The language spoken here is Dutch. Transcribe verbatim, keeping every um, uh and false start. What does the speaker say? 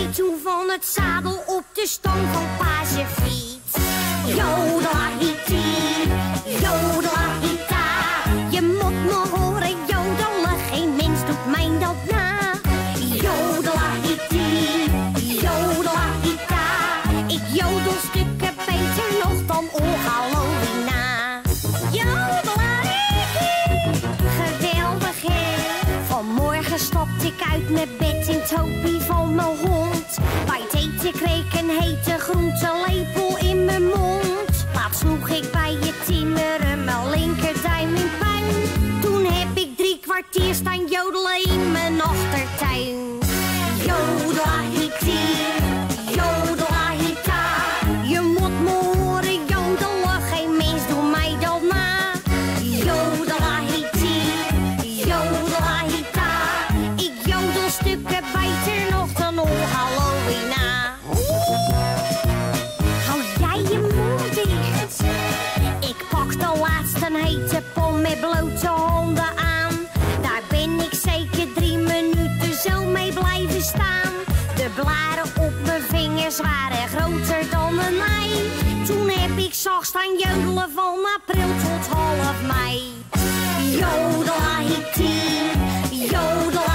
reed toen van het zadel op de stang van pa zijn fiets. Jodelahiti, jodelahita. Je moet me horen jodelen, geen mens doet mij dat na. Jodelahiti, jodelahita. Ik jodel stukken beter nog dan Olga Lovina. Jodelahiti, geweldig hè. Vanmorgen stapte ik uit mijn bed in het hoopie van mijn hond. Bij het eten kreeg ik een hete groentelepel in mijn mond. Laatst sloeg ik bij je timmeren mijn linkerduim in puin. Toen heb ik drie kwartier staan jodelen in mijn achtertuin. Jodelahiti, jodelahita. Je moet me horen jodelen, geen mens doet mij dat na. Jodelahiti, jodelahita. Ik jodel stukken beter nog dan Olga Lovina. Hou jij je mond dicht? Ik pak de laatste hete pom met blote handen aan. Daar ben ik zeker drie minuten zo mee blijven staan. De blaren op mijn vingers waren groter dan een ei. Toen heb ik zacht staan jodelen van april tot half mei. Jodelahiti, jodelahiti.